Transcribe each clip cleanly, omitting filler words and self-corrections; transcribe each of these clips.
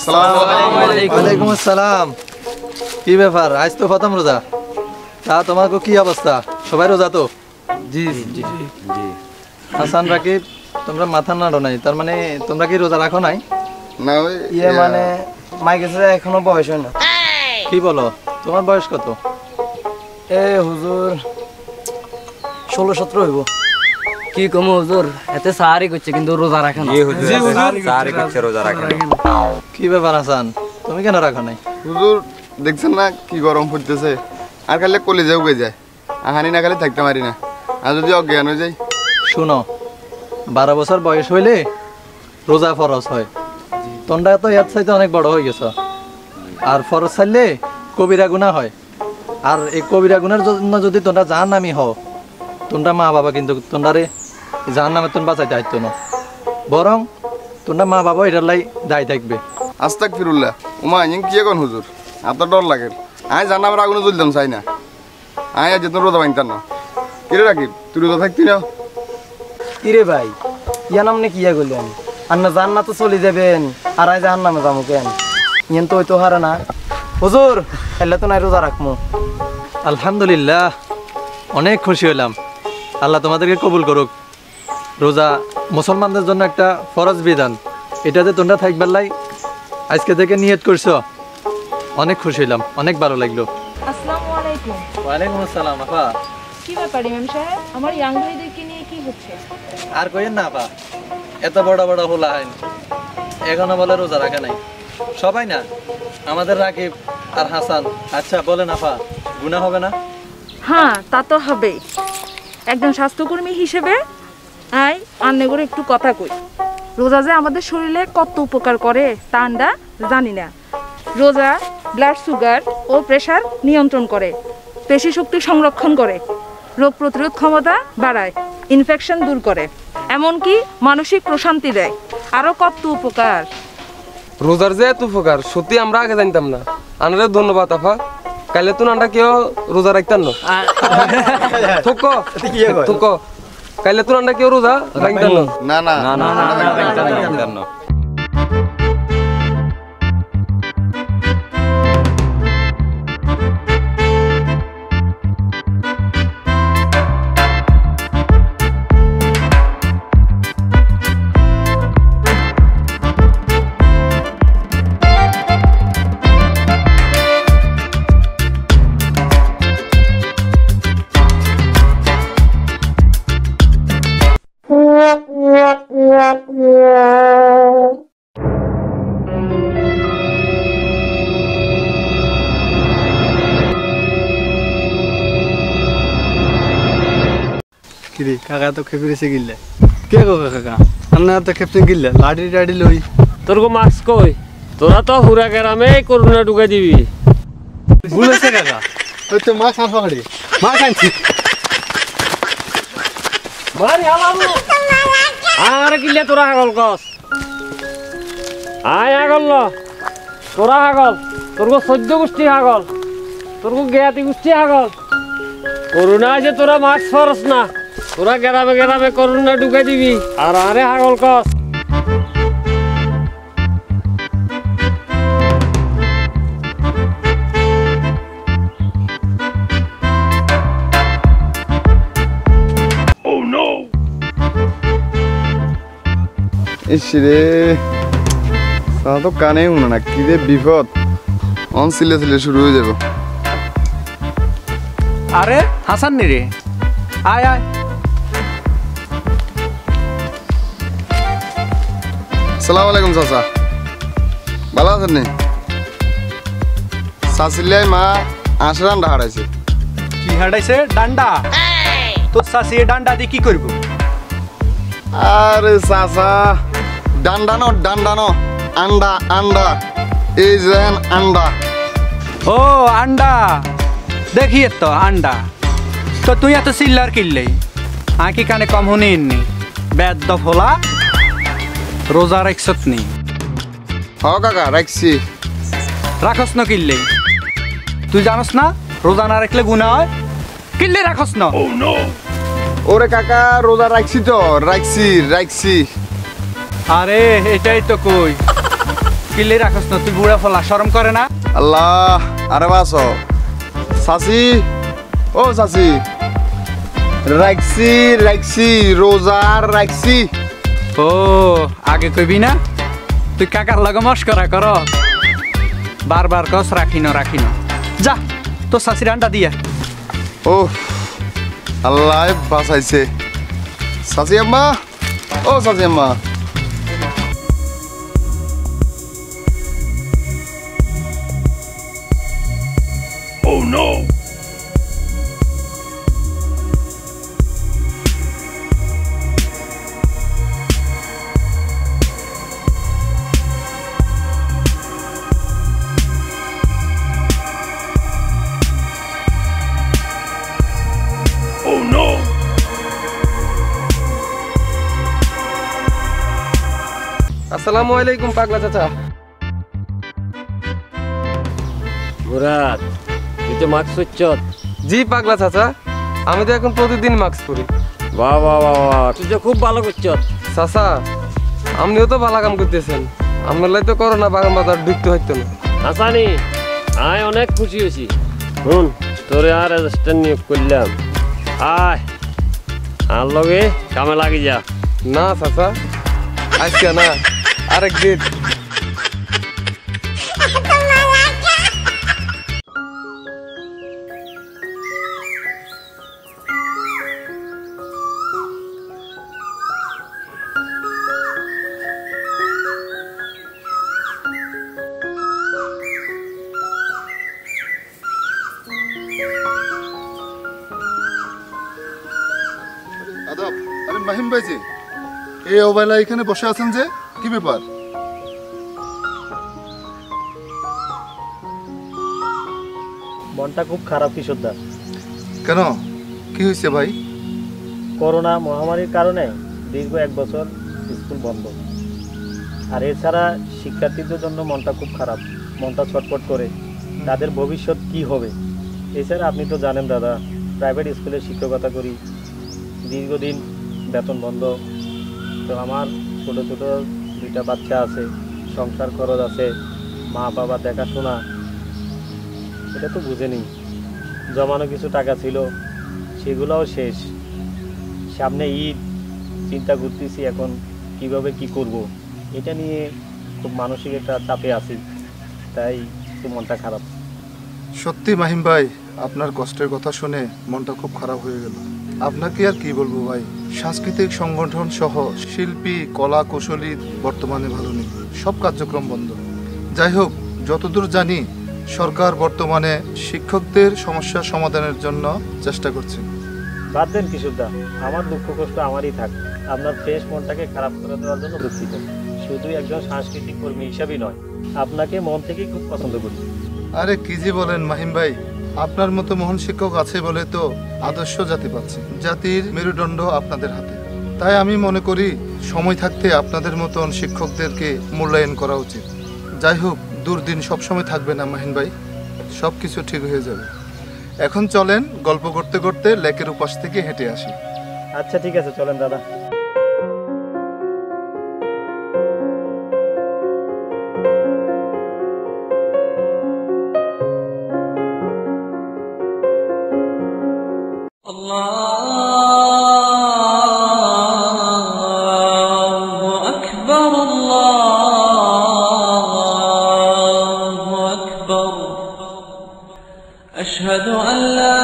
ওয়ালাইকুম আসসালাম। কি ব্যাপার, আজ তো প্রথম রোজা, তা তোমাকে কি অবস্থা? সবাই রোজা তো? জি জি জি। হাসান রাকিব, তোমরা মাথা নাড়ো নাই, তার মানে তোমরা কি রোজা রাখো নাই? না ওই ইয়ে মানে মাইকেছে এখনো বয়স হয় না। কি বলো, তোমার বয়স কত? এ হুজুর 16-17 হইব। কি কম হুজুর, এতে সাহারি করছে কিন্তু রোজা রাখে না। জি হুজুর সারি করছে রোজা রাখে না। কি ব্যাপার হাসান, তুমি কেন রাখো নাই? হুজুর দেখছেন না কি গরম পড়তেছে, আর খালি কলেজে উগে যায়, আহানি না খালি থাকতে পারি না, আর যদি অজ্ঞান হয়ে যাই। শুনো, 12 বছর বয়স হইলে রোজা ফরজ হয়। তোমরা তো এর চাইতে অনেক বড় হয়ে গেছো, আর ফরজ চাইলে কবিরা গুনাহ হয়। আর এই কবিরা গুনার জন্য যদি তোমরা জাহান্নামী হও, তোমরা মা বাবা কিন্তু তোমরারে জাহান্নামে তোমরা বাঁচাইতে হাইতো না, বরং তোমরা মা বাবা এটার লাই দায়ী থাকবে। আস্তাগফিরুল্লাহ। ওমা ইং কি এখন হুজুর, আপনার ডর লাগে? আমি জানা আমার আগুনে জ্বলতাম চাই না, আমি আজ যেত রোজা ভাঙতাম না। কিরে রাখি, তুই রোজা থাকতি না? কিরে ভাই, ইয়া নামনে কিয়া করলেন? আন্না জান্নাতে চলে যাবেন আর আজ জাহান্নামে যাবো কেন? ইয়েন তো হইতো হারে না হুজুর, এলে তো নাই রোজা রাখমু। আলহামদুলিল্লাহ, অনেক খুশি হলাম। আল্লাহ তোমাদেরকে কবুল করুক। রোজা মুসলমানদের জন্য একটা ফরজ বিধান, এটাতে তোমরা থাকবার লাই আজকে থেকে নিয়ত করছো। অনেক খুশি হলাম, অনেক ভালো লাগলো। আসসালামু আলাইকুম। ওয়ালাইকুম আসসালাম। আপা, কি ব্যাপার ইমাম সাহেব, আমার ইয়াং ভাইদেরকে নিয়ে কি হচ্ছে? আর কইেন না আপা, এত বড় বড় হোলা হয় এখনো বলে রোজা রাখে নাই। সবাই না, আমাদের রাকিব আর হাসান। আচ্ছা বলেন আপা, গুনাহ হবে না? হ্যাঁ, তা তো হবে। একজন স্বাস্থ্যকর্মী হিসেবে আই আন্নে করে একটু কথা কই। রোজা যে আমাদের শরীরে কত উপকার করে তা আমরা জানি না। রোজা ব্লাড সুগার ও প্রেশার নিয়ন্ত্রণ করে, পেশি শক্তি সংরক্ষণ করে, রোগ প্রতিরোধ ক্ষমতা বাড়ায়, ইনফেকশন দূর করে, এমনকি মানসিক প্রশান্তি দেয়। আরও কত উপকার। রোজার যে এত উপকার সত্যি আমরা আগে জানতাম না। আনারে ধন্যবাদ আফা, কালে তো আমরা কেউ রোজা রাখতাম না। থুক কালে তো আমরা কেউ রোজা রাখতাম না। না না না না না। কিরে কাকা তো খেপেছে গিললে? কে গো কাকা, আপনার তো খেপতে গিললে লাড়ি টাড়ি লই। তোর গো মাস্ক কই? তোরা তো হুরা গ্রামে করোনা ঢুকে দিবি। ভুলেছে কাকা, ওই তো মা খান পাকড়ি, মা খানছি। মারি হালাবো আর কিলে তোরা হাগল কস। আয় হাগল ন, তোরা হাগল, তোর গো 14 গোষ্ঠী হাগল, তোর গো জ্ঞাতি গোষ্ঠী হাগল। করোনা যে তোরা মাস্ক ফরস না, তোরা গ্রামে গ্রামে করোনা ঢুকে দিবি আর আরে হাগল কস। ইসরে তা তো কানেই শুনে না, কি যে বিপদ। অন সিলে সিলে শুরু হয়ে যাব। আরে হাসান নি রে, আয় আয়। আসসালামু আলাইকুম চাচা, ভালো আছেন নি? চাচিলাই মা 80 রান্না হারাইছে। কি হাঁটাইছে? ডান্ডা? তো চাষি ডান্ডা দিয়ে কি করবো? আরে চাচা, ডান্ডানো ডান্ডানো, আন্ডা আন্ডা, এই যেন আন্ডা। ও আন্ডা, দেখি তো আন্ডা। তো তুই এত সিল্লার কিনলে আঁকি কানে কম শুনি বেদ ফোলা রোজা রাখছত নি? হ কাকা রাখছি। রাখস না কিনলে? তুই জানস না রোজা না রাখলে গুনাহ হয়? কিনলে রাখস না? ওরে কাকা রোজা রাখছি তো, রাখছি রাখছি। আরে এটাই তো কই, কিল্লে রাখস না তুই বুড়া ফলা শরম করে না আল্লাহ আরে বাস চাচি ও চাচি রাখছি রোজার রাখছি ও আগে কইবি না তুই কাকার লগে মস্করা কর বারবার কস রাখিনো যা তো শাশির আন্ডা দিয়া ও আল্লাহ বাঁচাইছে চাচি আম্মা ও চাচি আম্মা আসসালামু আলাইকুম পাগলা চাচা। মুরাদ তুই তো মাস্ক পরছত। জি পাগলা চাচা, আমি তো এখন প্রতিদিন মাস্ক পরি। বাহ বাহ বাহ বাহ, তুই তো খুব ভালো করছত। চাচা আপনিও তো ভালো কাম করতেছেন, আপনার লাই তো করোনা বাগান বাজার ঢুকতে হইতো না। হাসানি আয় অনেক খুশি হয়েছি। শুন তোরে আর অ্যাসিস্ট্যান্ট নিয়োগ করলাম, আয় আর লগে কামে লাগি যা। না চাচা আজকে না, আরেকদিন। আদাব। আরে মাহিম ভাই জি, এই অবেলা এখানে বসে আছেন যে, কি ব্যাপার? মনটা খুব খারাপ কিশোরদা। কেন, কি হয়েছে ভাই? করোনা মহামারীর কারণে দীর্ঘ 1 বছর স্কুল বন্ধ, আর এছাড়া শিক্ষার্থীদের জন্য মনটা খুব খারাপ, মনটা ছটফট করে তাদের ভবিষ্যৎ কি হবে। এছাড়া আপনি তো জানেন দাদা, প্রাইভেট স্কুলে শিক্ষকতা করি, দীর্ঘদিন বেতন বন্ধ। তো আমার ছোটো ছোটো 2টা বাচ্চা আছে, সংসার খরচ আছে, মা বাবা দেখাশোনা, এটা তো বুঝেনি। জমানো কিছু টাকা ছিল, সেগুলোও শেষ। সামনে ঈদ, চিন্তা করতেছি এখন কিভাবে কি করব। এটা নিয়ে খুব মানসিক একটা চাপে আছি, তাই একটু মনটা খারাপ। সত্যি মাহিম ভাই, আপনার কষ্টের কথা শুনে মনটা খুব খারাপ হয়ে গেল। আপনাকে আর কি বলবো ভাই, সাংস্কৃতিক সংগঠন সহ শিল্পী, কলা কুশলী বর্তমানে ভালো নেই, সব কার্যক্রম বন্ধ। যাই হোক, যতদূর জানি সরকার বর্তমানে শিক্ষকদের সমস্যা সমাধানের জন্য চেষ্টা করছে। বাদ দেন কিশোরদা, আমার দুঃখ কষ্ট আমারই থাক। আপনার ফ্রেশ মনটাকে খারাপ করে দেওয়ার জন্য দুঃখিত। শুধু একজন সাংস্কৃতিক কর্মী হিসাবেই নয়, আপনাকে মন থেকেই খুব পছন্দ করি। আরে কি যে বলেন মাহিম ভাই, আপনার মতো মহান শিক্ষক আছে বলে তো আদর্শ জাতি পাচ্ছে। জাতির মেরুদণ্ড আপনাদের হাতে। তাই আমি মনে করি সময় থাকতে আপনাদের মতন শিক্ষকদেরকে মূল্যায়ন করা উচিত। যাই হোক, দুর্দিন সবসময় থাকবে না মাহিন ভাই, সব কিছু ঠিক হয়ে যাবে। এখন চলেন, গল্প করতে করতে লেকের উপাস থেকে হেঁটে আসি। আচ্ছা ঠিক আছে, চলেন দাদা। أشهد أن لا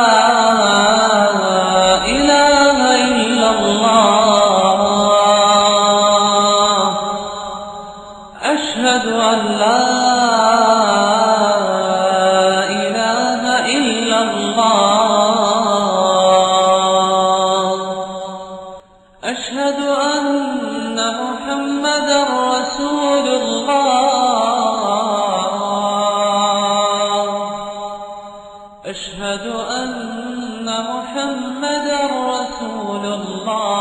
إله إلا الله أشهد أن لا إله إلا الله أشهد أن محمدا رسول الله أشهد أن محمدا رسول الله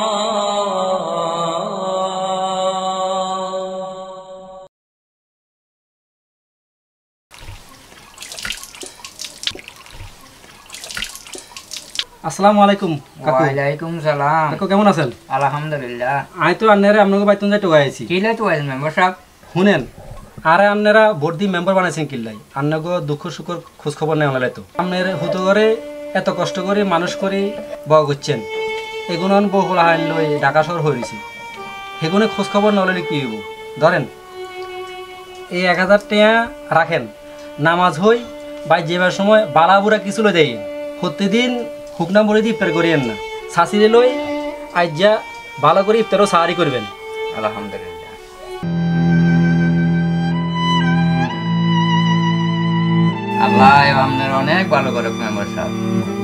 আসসালামু আলাইকুম কাকু। ওয়ালাইকুম সালাম। কাকু কেমন আছেন? আলহামদুলিল্লাহ। আই তো আন্নারে আপনাকে বাইতুন যাইতে গাইছি। কিলে তো আইল মেম্বার সাহেব। শুনেন, আরে আপনারা ভোট দিয়ে মেম্বার বানাইছেন কিল্লাই আপনাকে দুঃখ সুখর খোঁজ খবর নেওয়া হলে তো আপনার হতো করে এত কষ্ট করে মানুষ করে বয়া করছেন এগুলো বহুল হাইল লই ঢাকা শহর হয়ে গেছে সেগুলো খোঁজ খবর নলে কি হইব ধরেন এই 1000 টাকা রাখেন নামাজ হই বা যেবার সময় বালাবুরা কিছু লই দেয় প্রতিদিন হুকনা বলে দিয়ে ইফতার করিয়েন না শাশিরে লই আইজা ভালো করে ইফতারও সাহারি করবেন আলহামদুলিল্লাহ। আল্লাহ আপনার অনেক ভালো করে মেম্বার সাহেব।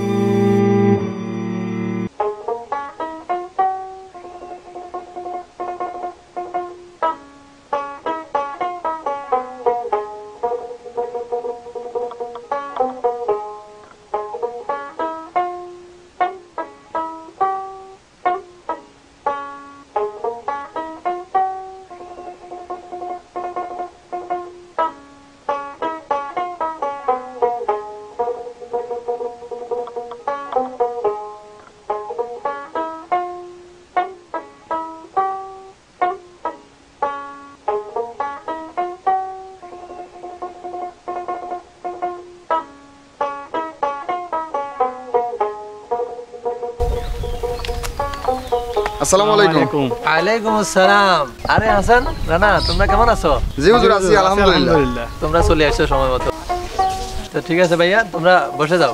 আসসালামু আলাইকুম। ওয়ালাইকুম আসসালাম। আরে হাসান রানা তোমরা কেমন আছো? জি হুজুর আছি আলহামদুলিল্লাহ। তোমরা চলে আসছো সময় মতো। তো ঠিক আছে ভাইয়া তোমরা বসে যাও।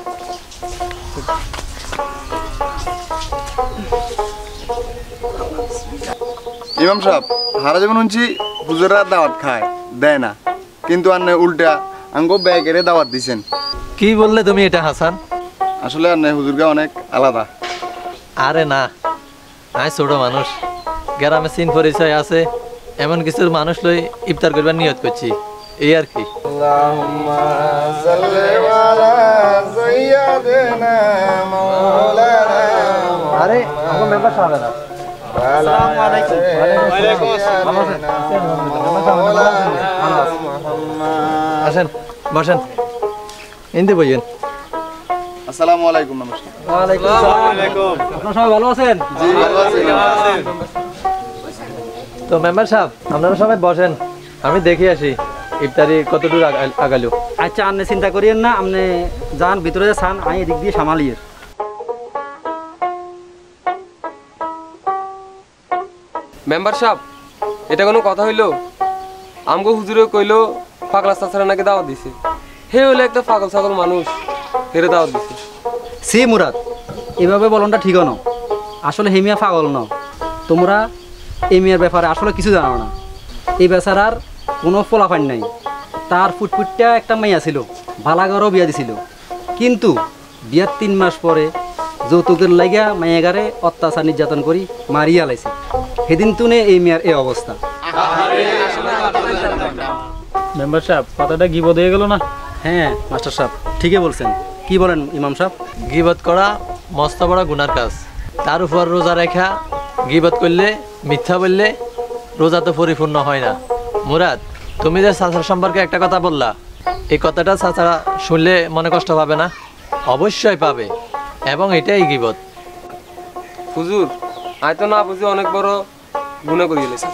ইমাম সাহেব হারা যেমন শুনছি হুজুররা দাওয়াত খায় দেয় না কিন্তু আন্নে উল্টা আঙ্গো ব্যাগেরে দাওয়াত দিছেন। কি বললে তুমি এটা হাসান? আসলে আন্নে হুজুরগা অনেক আলাদা। আরে না আমি ছোট মানুষ গ্রামে চিন পরিচয় আছে এমন কিছু মানুষ লই ইফতার করবার নিয়ত করছি এই আর কি। আরে আমার মেম্বার সাহেব না আসসালামু আলাইকুম। ওয়ালাইকুম আসসালাম। আসেন বসেন ইনতে বইয়েন। আসসালামু আলাইকুম। নমস্কার। ওয়ালাইকুম আসসালাম। আপনারা সবাই ভালো আছেন? জি ভালো আছি। তো মেম্বার সাহেব আপনারা সবাই বসেন আমি দেখে আসি ইফতারি কতদূর আগালো। আচ্ছা আপনি চিন্তা করিয়েন না আপনি যান ভিতরে যান আমি এদিক দিয়ে সামালিয়ে। মেম্বার সাহেব এটা কোনো কথা হইলো? আমগো হুজুরে কইলো পাগলা চাচারা নাকি দাওয়াত দিছে। হে হইলো একটা পাগল ছাগল মানুষ হেরে দাওয়াত দিছে। সি মুরাদ এভাবে বলনটা ঠিক ন আসলে হেমিয়া পাগল ন তোমরা এই মেয়ের ব্যাপারে আসলে কিছু জানো না। এই বেচারার কোনো ফলাফান নাই তার ফুটফুটটা একটা মেয়া ছিল ভালাগরও বিয়া দিছিল কিন্তু বিয়ার 3 মাস পরে যৌতুকের লাগিয়া মেয়েগারে অত্যাচার নির্যাতন করি মারিয়া লাইছে সেদিন তুনে এই মেয়ের এই অবস্থা। মেম্বার সাহেব কথাটা গিবত হয়ে গেল না? হ্যাঁ মাস্টার সাহেব ঠিকই বলছেন। কি বলেন ইমাম সাহেব? গিবত করা মস্ত বড় গুনার কাজ তার উপর রোজা রেখা গিবত করলে মিথ্যা বললে রোজা তো পরিপূর্ণ হয় না। মুরাদ তুমি যে চাচার সম্পর্কে একটা কথা বললা এই কথাটা চাচা শুনলে মনে কষ্ট পাবে না? অবশ্যই পাবে এবং এটাই গিবত। হুজুর আয় তো না বুঝি অনেক বড় গুনাহ করে গেছে।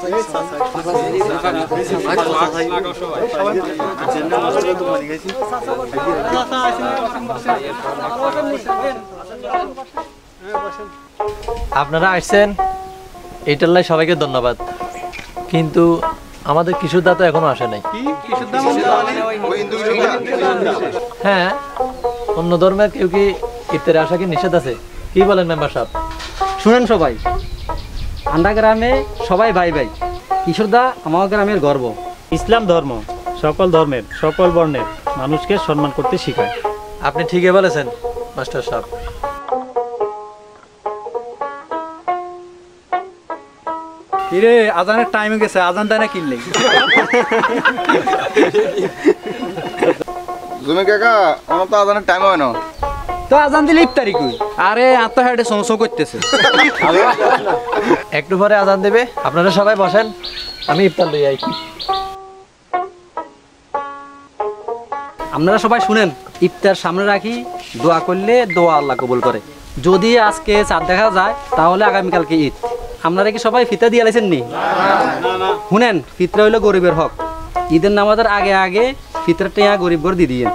আপনারা আসছেন এটার লাই সবাইকে ধন্যবাদ কিন্তু আমাদের কিশোরদা তো এখনো আসে নাই। হ্যাঁ অন্য ধর্মের কেউ কি ইফতারে আসা কি নিষেধ আছে? কি বলেন মেম্বার সাহেব? শুনেন সবাই আন্ডা গ্রামে সবাই ভাই ভাই কিশোরদা আমার গ্রামের গর্ব। ইসলাম ধর্ম সকল ধর্মের সকল বর্ণের মানুষকে সম্মান করতে শেখায়। আপনি ঠিকই বলেছেন মাস্টার সাহেব। কিরে আজানের টাইম গেছে আজান দেয় না কিনলে জমি কাকা আমার তো আজানের টাইম হয় না তো আজান দিলে ইফতারি কই? আরে আত্মা হেডে সংসো করতেছে। একটু পরে আজান দেবে আপনারা সবাই বসেন আমি ইফতার লই আই। আপনারা সবাই শুনেন ইফতার সামনে রাখি দোয়া করলে দোয়া আল্লাহ কবুল করে। যদি আজকে চাঁদ দেখা যায় তাহলে আগামীকালকে ঈদ। আপনারা কি সবাই ফিতা দিয়ে লাইছেন নি? শুনেন ফিতরা হইলো গরিবের হক ঈদের নামাজের আগে আগে ফিতরটা ইয়া গরিব ঘর দিয়ে দিয়ে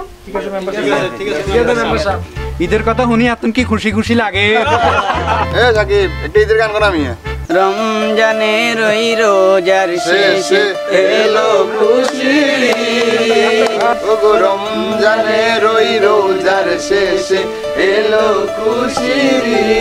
ঈদের কথা শুনি আপনার কি খুশি খুশি লাগে? এ জাকির একটা ঈদের গান করা আমি রমজানের ওই রোজার শেষে এলো খুশির ওগো রমজানের ওই রোজার শেষে এলো খুশির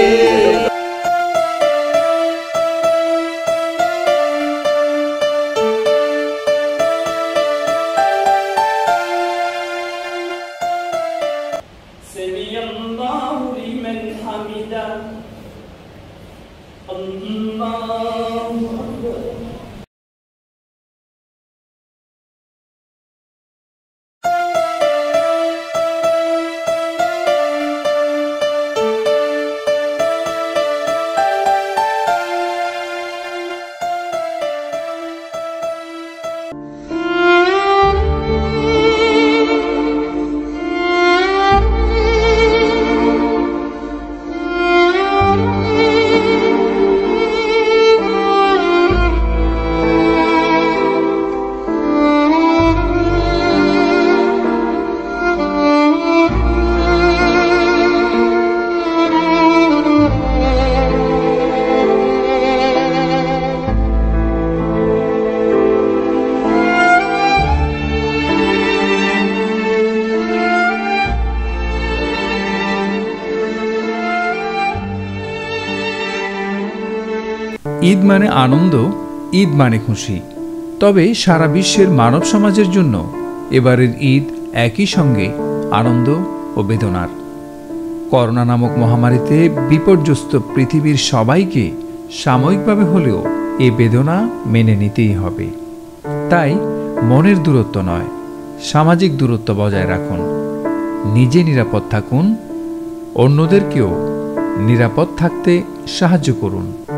ঈদ মানে আনন্দ, ঈদ মানে খুশি। তবে সারা বিশ্বের মানব সমাজের জন্য এবারের ঈদ একই সঙ্গে আনন্দ ও বেদনার। করোনা নামক মহামারীতে বিপর্যস্ত পৃথিবীর সবাইকে সাময়িকভাবে হলেও এই বেদনা মেনে নিতেই হবে। তাই মনের দূরত্ব নয়, সামাজিক দূরত্ব বজায় রাখুন, নিজে নিরাপদ থাকুন, অন্যদেরকেও নিরাপদ থাকতে সাহায্য করুন।